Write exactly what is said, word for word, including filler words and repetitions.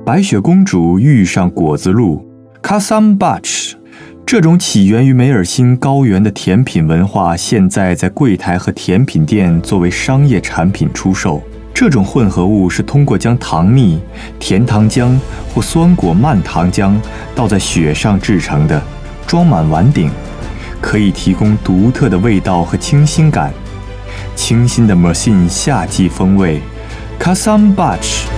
白雪公主遇上果子鹿 Kasam Bach。 这种起源于梅尔辛高原的甜品文化，现在在柜台和甜品店作为商业产品出售。这种混合物是通过将糖蜜、甜糖浆或酸果蔓糖浆倒在雪上制成的，装满碗顶，可以提供独特的味道和清新感。清新的 Mersin 夏季风味 Kasam Bach